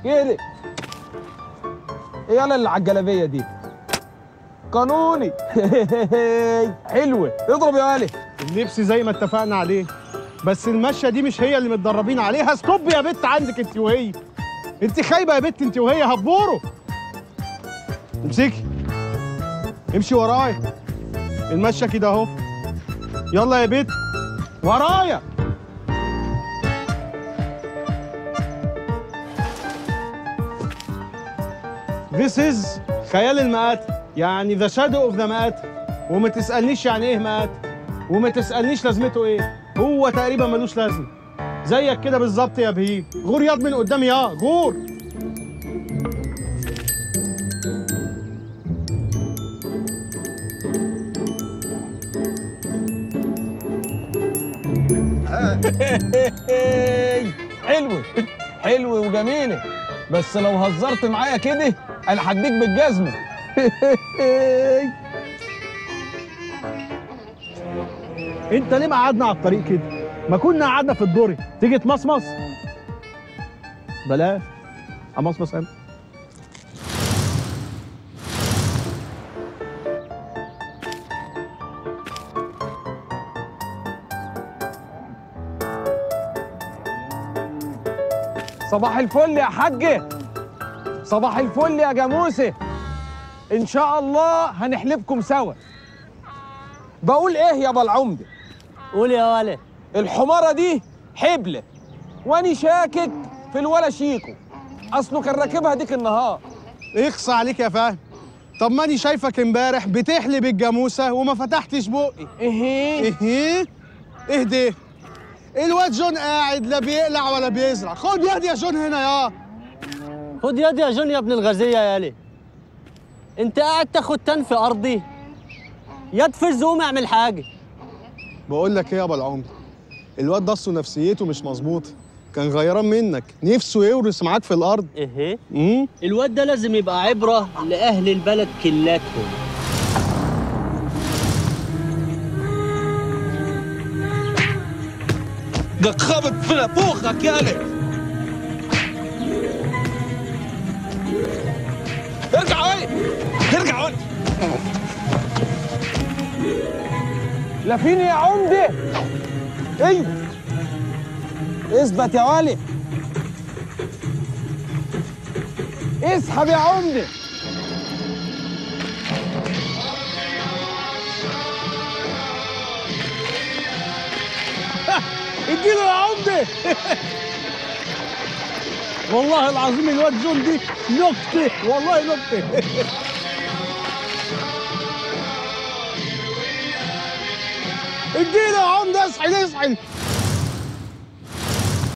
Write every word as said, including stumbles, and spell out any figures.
كده. ايه يالا اللي على الجلابيه دي؟ قانوني. حلوه، اضرب يا ولي. اللبس زي ما اتفقنا عليه، بس المشيه دي مش هي اللي متدربين عليها. ستوب يا بت عندك انت وهي. انت خايبه يا بت انت وهي، هتبوروا. امسكي، امشي ورايا. المشيه كده اهو. يلا يا بت ورايا. This is خيال المآتة، يعني ذا شادو اوف ذا مآتة. وما تسألنيش يعني ايه مآتة، وما تسألنيش لازمته ايه، هو تقريبا ملوش لازمة. زيك كده بالظبط يا بهيم. غور ياض من قدامي، يا غور. حلوه حلوه وجميله، بس لو هزرت معايا كده انا هديك بالجزمه. انت ليه مقعدنا على الطريق كده؟ ما كنا قعدنا في الدوري. تيجي تمصمص؟ بلاش. امصمص انا. صباح الفل يا حاجه. صباح الفل يا جاموسه. ان شاء الله هنحلبكم سوا. بقول ايه يا بالعمده؟ قول يا ولد. الحماره دي حبله، واني شاكك في الولا شيكو، اصله كان راكبها ديك النهار. اخصى عليك يا فهد. طب ماني شايفك امبارح بتحلب الجاموسه وما فتحتش بقي. ايه ايه ايه ده؟ الواد جون قاعد لا بيقلع ولا بيزرع. خد يد يا جون هنا يا. خد يد يا جون يا ابن الغزيه يا لي. انت قاعد تاخد تن في ارضي؟ يد فز قوم اعمل حاجه. بقول لك ايه يا ابو العمده، الواد ده اصله نفسيته مش مظبوطه، كان غيران منك، نفسه يورث معاك في الارض. ايه امم الواد ده لازم يبقى عبره لاهل البلد كلاتهم. ده خبط في نافوخك يالا. ارجع ولي، ارجع ولي. لافيني يا عمده. ايوه اثبت يا ولي. اسحب يا عمده. اديله يا عمده. والله العظيم الواد جون دي نكته، والله نكته. اديله يا عمده. اسحل اسحل.